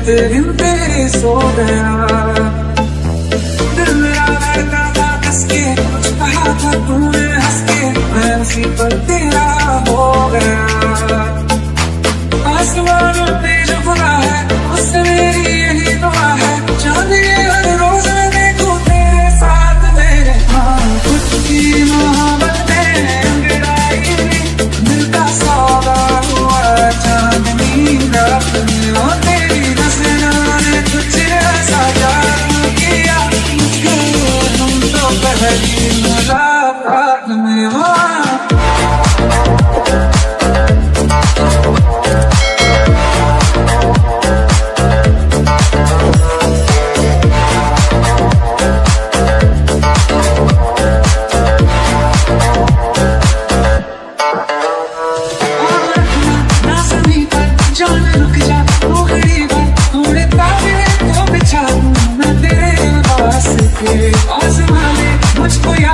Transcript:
गिनते गिनते सो गया। दिल मेरा धड़का था कस के, कुछ कहा था तूने हंस के, मैं उसी पर तेरा हो गया। आसमान पे जो खुदा है उससे मेरी यही दुआ है, चांद ये हर रोज मैं देखूं तेरे साथ मेरे। हाँ कुछ की मोहब्बत में अंगड़ाई, दिल का सौदा हुआ चांदनी रात में। और तेरी नजरों ने कुछ ऐसा जादू किया मुझको, तुम तो पहली मुलाकात में। आसमां में मुझको